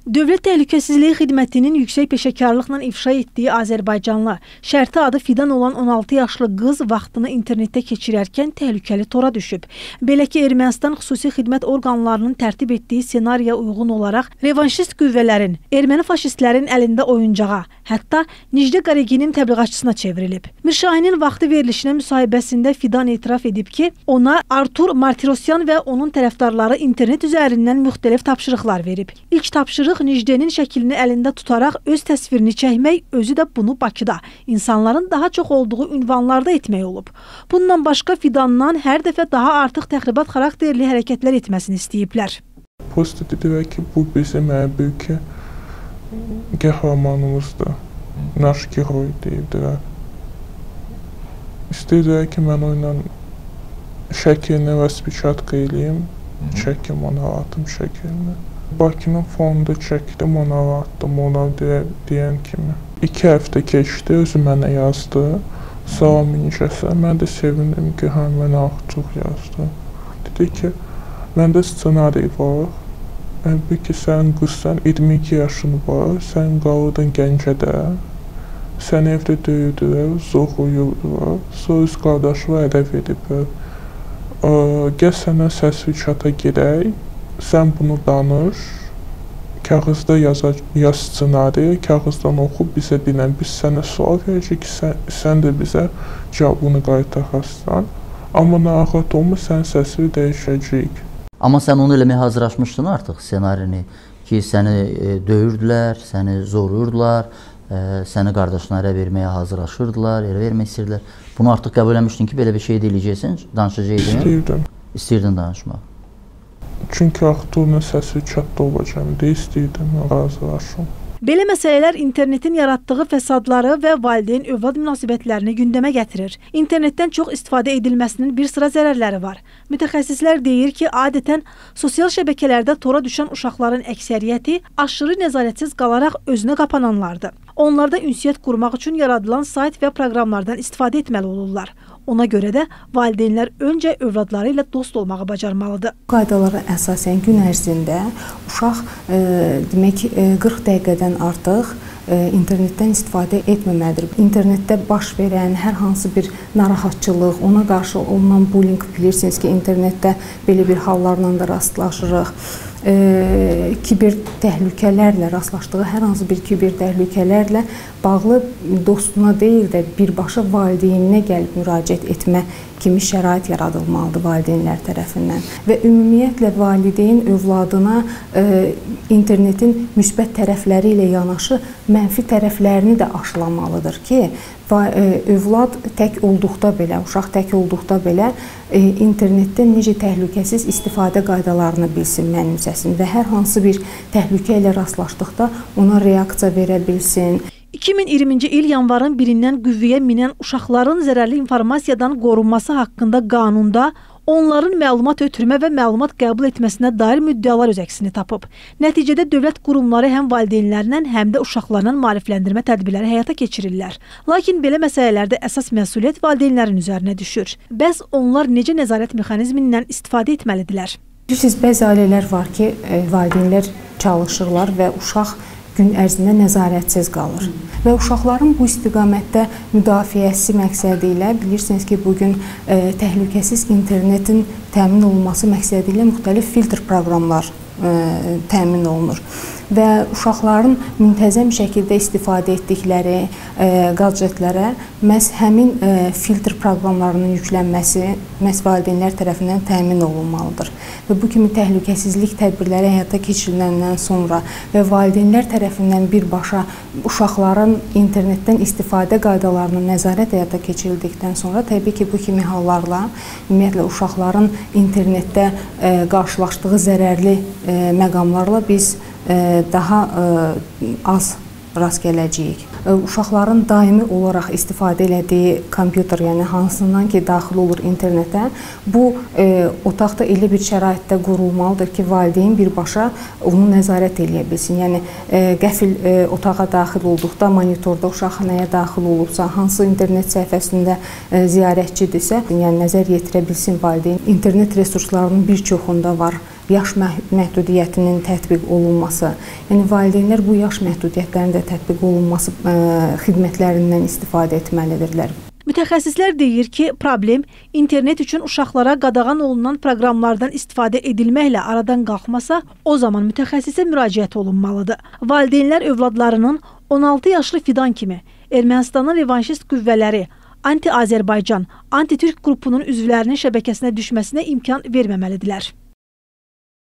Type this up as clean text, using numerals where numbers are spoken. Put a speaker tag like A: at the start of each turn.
A: Dövlət Təhlükəsizliyi Xidmətinin yüksək peşəkarlıqla ifşa etdiyi Azərbaycanlı şərti adı Fidan olan 16 yaşlı qız vaxtını internetdə keçirərkən təhlükəli tora düşüb. Belə ki, Ermənistan xüsusi xidmət orqanlarının tərtib etdiyi ssenariyə uyğun olaraq revanşist qüvvələrin, erməni faşistlərin əlində oyuncağa, hətta Nicdə Qareginin təbliğatçısına çevrilib. Mirşahinin vaxtı verilişinə müsahibəsində Fidan etiraf edib ki, ona Artur Martirosyan və onun tərəfdarları internet üzərindən müxtəlif tapşırıqlar verib. İlk tapşırıq Nicdənin şəklini əlində tutaraq öz təsvirini çəkmək, özü də bunu Bakıda, insanların daha çox olduğu ünvanlarda etmək olub. Bundan başqa Fidandan hər dəfə daha artıq təxribat xarakterli hərəkətlər etməsini istəyiblər.
B: Post dedilər ki, bu bizim büyük qəhrəmanımızdır, naş heroy deyibdilər. İstəyirlər ki, mən onunla şəklini raspiçatka eləyim, çəkim ona atım şəklini. Bakının fonunda çəkdim, ona atdım, ona deyən kimi. 2 həftə keçdi, özü mənə yazdı. Salam incəsən, mən də sevindim ki, mənə Artur yazdı. Dedi ki, məndə ssenari var. Bir ki, sən qızsan, 22 yaşın var, sən qalırdın Gəncədə. Sən evdə döyürdülər, zor uyurdular. Sonra öz qardaşı ədəv ediblər. Gəl sənə səsli çata gedək. Sən bunu danış, kağızda yaz ssenari, kağızdan oxu, bizə dinən. Biz sənə sual verəcək ki, sən də bizə cavabını qaytararsan. Amma narahat olma, sən səsini dəyişəcəyik.
C: Amma sən onu eləməyə hazırlaşmışdın artıq ssenarini ki, səni döyürdülər, səni zoruyurdular, səni qardaşına ərə verməyə hazırlaşırdılar, ərə vermək istəyirdilər. Bunu artıq qəbul eləmişdin ki, belə bir şey deyiləcəksən, danışacaqdın?
B: İstəyirdim.
C: İstəyirdin danışmaq.
B: Çünki Artur'un səsi çatda olacağım deyə istəyirdim, razılaşım.
A: Belə məsələlər internetin yaratdığı fəsadları və valideyn-övlad münasibətlərini gündəmə gətirir. İnternetdən çox istifadə edilməsinin bir sıra zərərləri var. Mütəxəssislər deyir ki, adətən sosial şəbəkələrdə tora düşən uşaqların əksəriyyəti aşırı nəzarətsiz qalaraq özünə qapananlardır. Onlarda ünsiyyət qurmaq üçün yaradılan sayt və proqramlardan istifadə etməli olurlar. Ona görə də valideynlər öncə övladları ilə dost olmağı bacarmalıdır.
D: Qaydalara əsasən gün ərzində uşaq demək 40 dəqiqədən artıq internetdən istifadə etməməlidir. İnternetdə baş verən hər hansı bir narahatçılıq, ona qarşı olunan bullying, bilirsiniz ki, internetdə belə bir hallarla da rastlaşırıq. Kiber təhlükələrlə rastlaşdığı hər hansı bir kiber təhlükələrlə bağlı dostuna deyil də birbaşa valideyninə gəlib müraciət etmə kimi şərait yaradılmalıdır valideynlər tərəfindən. Və ümumiyyətlə valideyn övladına internetin müsbət tərəfləri ilə yanaşı mənfi tərəflərini də aşılamalıdır ki, övlad tək olduqda belə, uşaq tək olduqda belə internetdən necə təhlükəsiz istifadə qaydalarını bilsin, mənimsəsin və hər hansı bir təhlükə ilə rastlaşdıqda ona reaksiya verə bilsin.
A: 2020-ci il yanvarın 1-dən qüvvəyə minən uşaqların zərərli informasiyadan qorunması haqqında qanunda onların məlumat ötürmə və məlumat qəbul etməsinə dair müddəalar öz əksini tapıb. Nəticədə dövlət qurumları həm valideynlərlə, həm də uşaqlarla maarifləndirmə tədbirləri həyata keçirirlər. Lakin belə məsələlərdə əsas məsuliyyət valideynlərin üzərinə düşür. Bəs onlar necə nəzarət mexanizmindən istifadə etməlidirlər?
D: Bilirsiniz, bəzi ailələr var ki, valideynlər çalışırlar və uşaq gün ərzində nəzarətsiz qalır. Və uşaqların bu istiqamətdə müdafiəsi məqsədi ilə, bilirsiniz ki, bugün təhlükəsiz internetin təmin olunması məqsədi ilə müxtəlif filtr proqramlar təmin olunur. Və uşaqların müntəzəm şəkildə istifadə etdikləri qadjetlərə məhz həmin filtr proqramlarının yüklənməsi məhz valideynlər tərəfindən təmin olunmalıdır. Və bu kimi təhlükəsizlik tədbirləri həyata keçiriləndən sonra və valideynlər tərəfindən birbaşa uşaqların internetdən istifadə qaydalarına nəzarət həyata keçirildikdən sonra təbii ki, bu kimi hallarla ümumiyyətlə uşaqların internetdə qarşılaşdığı zərərli məqamlarla biz daha az rast gələcəyik. Uşaqların daimi olaraq istifadə elədiyi kompüter, yəni hansından ki, daxil olur internetə, bu otaqda elə bir şəraitdə qurulmalıdır ki, valideyn birbaşa onu nəzarət eləyə bilsin. Yəni, qəfil otağa daxil olduqda, monitorda uşaq nəyə daxil olubsa, hansı internet səhifəsində ziyarətçidirsə, yəni nəzər yetirə bilsin valideyn. İnternet resurslarının bir çoxunda var yaş məhdudiyyətinin tətbiq olunması, yəni valideynlər bu yaş məhdudiyyətlərinin də tətbiq olunması xidmətlərindən istifadə etməlidirlər.
A: Mütəxəssislər deyir ki, problem internet üçün uşaqlara qadağan olunan proqramlardan istifadə edilməklə aradan qalxmasa, o zaman mütəxəssisə müraciət olunmalıdır. Valideynlər övladlarının 16 yaşlı Fidan kimi Ermənistanın revanşist qüvvələri, Anti-Azərbaycan, Anti-Türk qrupunun üzvlərinin şəbəkəsinə düşməsinə imkan verməməlidirlər.